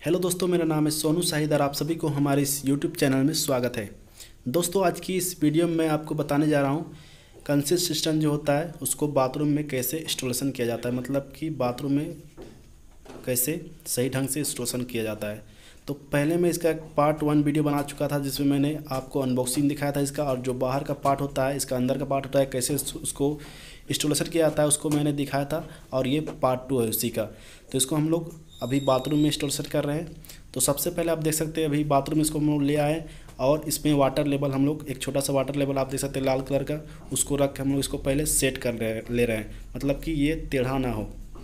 Hello दोस्तों, मेरा नाम है सोनू शाहिद और आप सभी को हमारे इस यूट्यूब चैनल में स्वागत है। दोस्तों, आज की इस वीडियो में मैं आपको बताने जा रहा हूँ कंसिस्ट सिस्टम जो होता है उसको बाथरूम में कैसे इंस्टॉलेशन किया जाता है, मतलब कि बाथरूम में कैसे सही ढंग से इंस्टॉलेशन किया जाता है। तो पहले मैं इसका पार्ट 1 वीडियो बना चुका था जिसमें मैंने आपको अनबॉक्सिंग दिखाया था इसका, और जो बाहर का पार्ट होता है, इसका अंदर का पार्ट होता है, कैसे उसको इंस्टॉलेशन किया जाता है उसको मैंने दिखाया था। और ये पार्ट 2 है उसी का। तो इसको हम लोग अभी बाथरूम में इंस्टॉलेशन कर रहे हैं। तो सबसे पहले आप देख सकते हैं अभी बाथरूम में इसको हम लोग ले आए और इसमें वाटर लेवल हम लोग एक छोटा सा वाटर लेवल आप देख सकते हैं लाल कलर का, उसको रख के हम लोग इसको पहले सेट कर ले रहे हैं, मतलब कि ये टेढ़ा ना हो।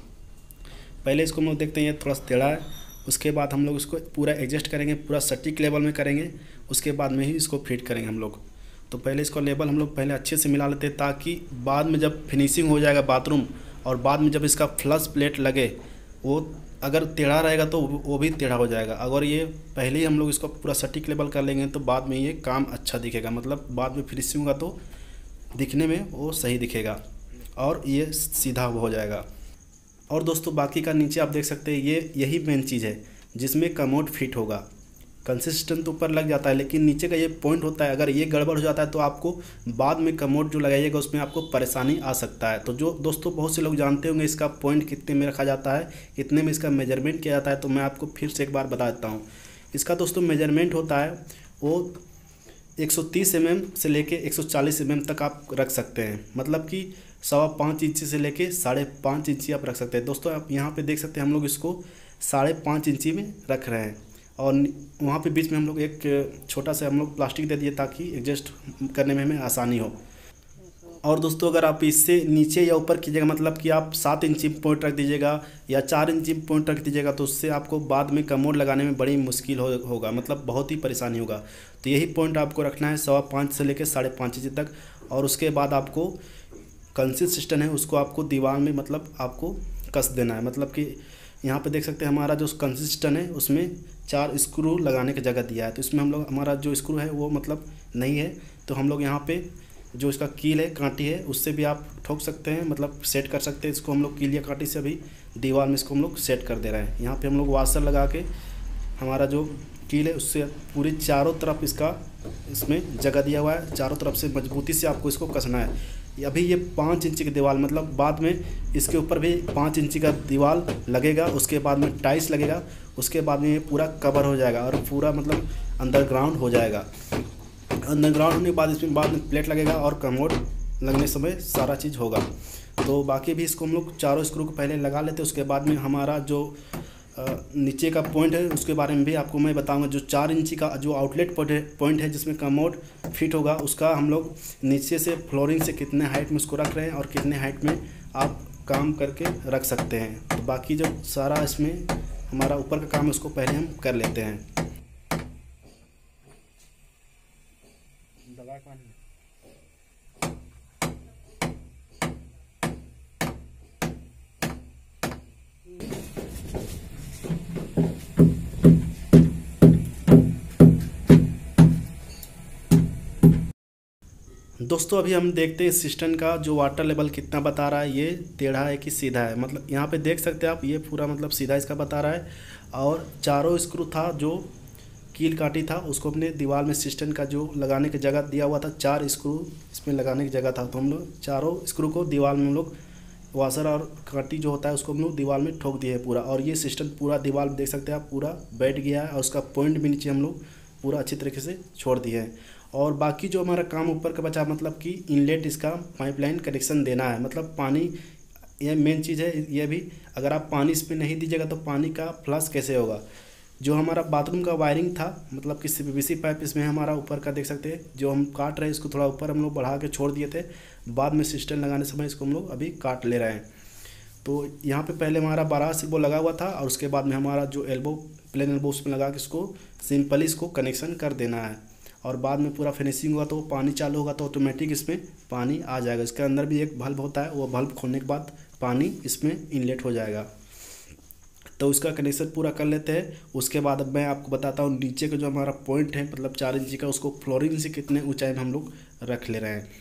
पहले इसको हम लोग देखते हैं ये थोड़ा सा टेढ़ा है, उसके बाद हम लोग इसको पूरा एडजस्ट करेंगे, पूरा सटीक लेवल में करेंगे, उसके बाद में ही इसको फिट करेंगे हम लोग। तो पहले इसको लेवल हम लोग पहले अच्छे से मिला लेते हैं ताकि बाद में जब फिनिशिंग हो जाएगा बाथरूम और बाद में जब इसका फ्लश प्लेट लगे, वो अगर टेढ़ा रहेगा तो वो भी टेढ़ा हो जाएगा। अगर ये पहले ही हम लोग इसको पूरा सटीक लेवल कर लेंगे तो बाद में ये काम अच्छा दिखेगा, मतलब बाद में फिनिशिंग होगा तो दिखने में वो सही दिखेगा और ये सीधा हो जाएगा। और दोस्तों, बाकी का नीचे आप देख सकते हैं ये यही मेन चीज़ है जिसमें कमोड फिट होगा। कंसिस्टेंट तो ऊपर लग जाता है लेकिन नीचे का ये पॉइंट होता है, अगर ये गड़बड़ हो जाता है तो आपको बाद में कमोड जो लगाइएगा उसमें आपको परेशानी आ सकता है। तो जो दोस्तों बहुत से लोग जानते होंगे इसका पॉइंट कितने में रखा जाता है, कितने में इसका मेजरमेंट किया जाता है, तो मैं आपको फिर से एक बार बता देता हूँ। इसका दोस्तों मेजरमेंट होता है वो 130 mm से लेके 140 mm तक आप रख सकते हैं, मतलब कि 5.25 इंची से लेके 5.5 इंची आप रख सकते हैं। दोस्तों आप यहाँ पे देख सकते हैं हम लोग इसको 5.5 इंची में रख रहे हैं और वहाँ पे बीच में हम लोग एक छोटा सा हम लोग प्लास्टिक दे दिए ताकि एडजस्ट करने में हमें आसानी हो। और दोस्तों अगर आप इससे नीचे या ऊपर कीजिएगा, मतलब कि आप 7 इंची पॉइंट रख दीजिएगा या 4 इंची पॉइंट रख दीजिएगा, तो उससे आपको बाद में कमोड लगाने में बड़ी मुश्किल होगा, मतलब बहुत ही परेशानी होगा। तो यही पॉइंट आपको रखना है 5.25 से लेकर 5.5 इंची तक। और उसके बाद आपको कंसिस्ट सिस्टम है उसको आपको दीवार में मतलब आपको कस देना है। मतलब कि यहाँ पे देख सकते हैं हमारा जो कंसिस्टेंट है उसमें 4 स्क्रू लगाने की जगह दिया है, तो इसमें हम लोग हमारा जो स्क्रू है वो मतलब नहीं है, तो हम लोग यहाँ पे जो इसका कील है कांटी है उससे भी आप ठोक सकते हैं, मतलब सेट कर सकते हैं इसको। हम लोग कील या कांटी से अभी दीवार में इसको हम लोग सेट कर दे रहे हैं। यहाँ पे हम लोग वाशर लगा के हमारा जो कील है उससे पूरी चारों तरफ इसमें जगह दिया हुआ है, चारों तरफ से मजबूती से आपको इसको कसना है। अभी ये 5 इंची की दीवार, मतलब बाद में इसके ऊपर भी 5 इंची का दीवार लगेगा, उसके बाद में टाइल्स लगेगा, उसके बाद में ये पूरा कवर हो जाएगा और पूरा मतलब अंडरग्राउंड हो जाएगा। अंडरग्राउंड होने के बाद इसमें बाद में प्लेट लगेगा और कमोड लगने समय सारा चीज़ होगा। तो बाकी भी इसको हम लोग चारों स्क्रू को पहले लगा लेते हैं, उसके बाद में हमारा जो नीचे का पॉइंट है उसके बारे में भी आपको मैं बताऊंगा। जो 4 इंची का जो आउटलेट पॉइंट है जिसमें कमोड फिट होगा, उसका हम लोग नीचे से फ्लोरिंग से कितने हाइट में उसको रख रहे हैं और कितने हाइट में आप काम करके रख सकते हैं। तो बाकी जो सारा इसमें हमारा ऊपर का काम है उसको पहले हम कर लेते हैं। दोस्तों अभी हम देखते हैं सिस्टम का जो वाटर लेवल कितना बता रहा है, ये टेढ़ा है कि सीधा है। मतलब यहाँ पे देख सकते हैं आप, ये पूरा मतलब सीधा इसका बता रहा है। और चारों स्क्रू था जो कील काटी था उसको अपने दीवार में सिस्टम का जो लगाने की जगह दिया हुआ था, 4 स्क्रू इसमें लगाने की जगह था, तो हम लोग चारों स्क्रू को दीवार में हम लोग वाशर और काटी जो होता है उसको हम लोग दीवार में ठोक दिए पूरा। और ये सिस्टम पूरा दीवार देख सकते हैं आप पूरा बैठ गया है और उसका पॉइंट भी नीचे हम लोग पूरा अच्छी तरीके से छोड़ दिए हैं। और बाकी जो हमारा काम ऊपर का बचा, मतलब कि इनलेट इसका पाइपलाइन कनेक्शन देना है, मतलब पानी, ये मेन चीज़ है। ये भी अगर आप पानी इस पर नहीं दीजिएगा तो पानी का फ्लश कैसे होगा। जो हमारा बाथरूम का वायरिंग था, मतलब कि पीवीसी पाइप इसमें हमारा ऊपर का देख सकते हैं, जो हम काट रहे हैं इसको थोड़ा ऊपर हम लोग बढ़ा के छोड़ दिए थे, बाद में सिस्टम लगाने समय इसको हम लोग अभी काट ले रहे हैं। तो यहाँ पे पहले हमारा 12 सिर्फ लगा हुआ था और उसके बाद में हमारा जो प्लेन एल्बो उसमें लगा के इसको सिंपली इसको कनेक्शन कर देना है। और बाद में पूरा फिनिशिंग होगा तो पानी चालू होगा तो ऑटोमेटिक इसमें पानी आ जाएगा। इसके अंदर भी एक बल्ब होता है, वो बल्ब खोलने के बाद पानी इसमें इनलेट हो जाएगा। तो इसका कनेक्शन पूरा कर लेते हैं। उसके बाद अब मैं आपको बताता हूँ नीचे का जो हमारा पॉइंट है, मतलब 4 इंची का, उसको फ्लोरिंग से कितने ऊंचाई में हम लोग रख ले रहे हैं।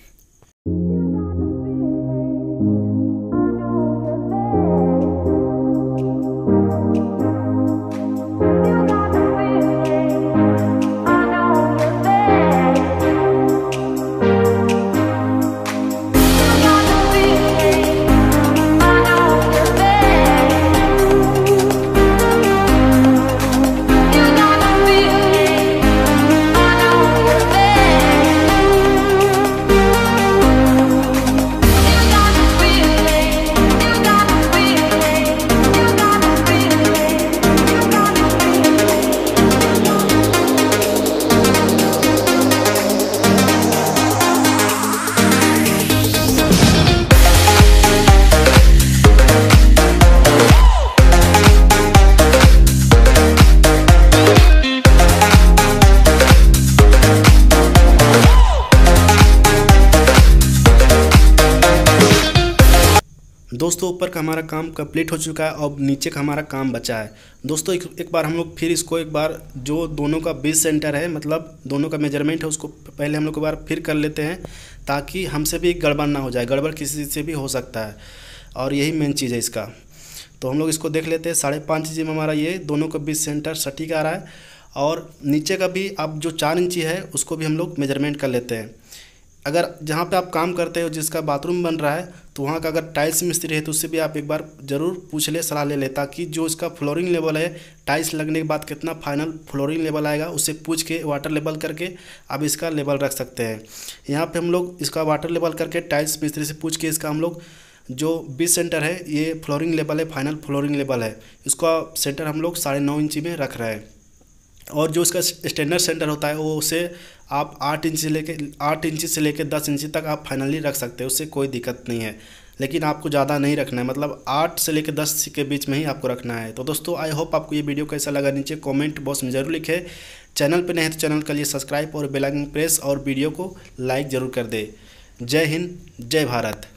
दोस्तों ऊपर का हमारा काम कंप्लीट हो चुका है और नीचे का हमारा काम बचा है। दोस्तों एक बार हम लोग फिर इसको एक बार जो दोनों का बेस सेंटर है, मतलब दोनों का मेजरमेंट है, उसको पहले हम लोग एक बार फिर कर लेते हैं ताकि हमसे भी गड़बड़ ना हो जाए। गड़बड़ किसी से भी हो सकता है और यही मेन चीज़ है इसका। तो हम लोग इसको देख लेते हैं। 5.5 इंची में हमारा ये दोनों का बेस सेंटर सटीक आ रहा है और नीचे का भी अब जो 4 इंची है उसको भी हम लोग मेजरमेंट कर लेते हैं। अगर जहाँ पे आप काम करते हो जिसका बाथरूम बन रहा है तो वहाँ का अगर टाइल्स मिस्त्री है तो उससे भी आप एक बार ज़रूर पूछ ले, सलाह ले ताकि जो इसका फ्लोरिंग लेवल है, टाइल्स लगने के बाद कितना फाइनल फ्लोरिंग लेवल आएगा उससे पूछ के वाटर लेवल करके आप इसका लेवल रख सकते हैं। यहाँ पे हम लोग इसका वाटर लेवल करके टाइल्स मिस्त्री से पूछ के इसका हम लोग जो बेस सेंटर है, ये फ्लोरिंग लेवल है, फाइनल फ्लोरिंग लेवल है, इसका सेंटर हम लोग 9.5 इंची में रख रहे हैं। और जो इसका स्टैंडर्ड सेंटर होता है वो उसे आप 8 इंची से लेके 10 इंची तक आप फाइनली रख सकते हैं, उससे कोई दिक्कत नहीं है। लेकिन आपको ज़्यादा नहीं रखना है, मतलब 8 से लेकर 10 के बीच में ही आपको रखना है। तो दोस्तों आई होप आपको ये वीडियो कैसा लगा, नीचे कमेंट बॉक्स में ज़रूर लिखें। चैनल पर नए हैं तो चैनल के लिए सब्सक्राइब और बेल आइकन प्रेस और वीडियो को लाइक ज़रूर कर दे। जय हिंद, जय भारत।